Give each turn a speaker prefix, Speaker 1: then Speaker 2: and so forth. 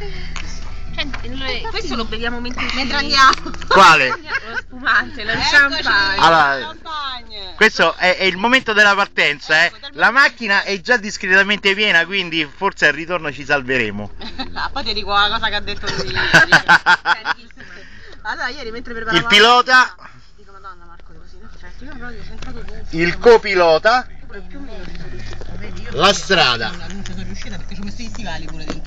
Speaker 1: Questo lo beviamo mentre
Speaker 2: andiamo.
Speaker 3: Quale?
Speaker 1: lo spumante, lo champagne.
Speaker 3: Allora, questo è il momento della partenza, La macchina è già discretamente piena, quindi forse al ritorno ci salveremo.
Speaker 2: Poi ti dico la cosa che ha detto lui. Allora, ieri mentre preparavamo
Speaker 3: Il pilota,
Speaker 2: dico, Madonna Marco, così in effetti, io proprio ho sentato tutto.
Speaker 3: il copilota, la strada.
Speaker 2: Non ci sono riuscita perché ci ho messo gli stivali pure dentro.